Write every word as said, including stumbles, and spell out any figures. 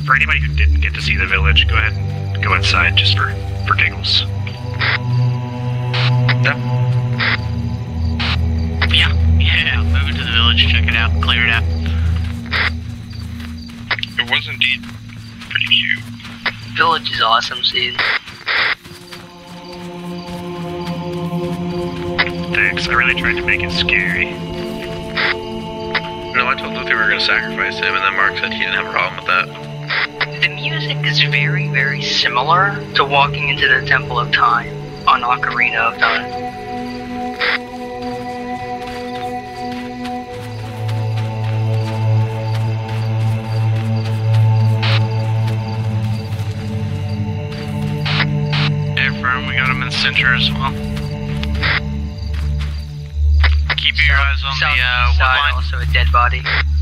For anybody who didn't get to see the village, go ahead and go inside just for, for giggles. Yeah. Yeah, yeah, move into the village, check it out, clear it out. It was indeed pretty cute. Village is awesome, see. Thanks, I really tried to make it scary. No, I told Luther we were going to sacrifice him, and then Mark said he didn't have a problem with that. The music is very, very similar to walking into the Temple of Time on Ocarina of Time. Affirm, we got him in the center as well. Keep your eyes on South the uh, side, wood line. also a dead body.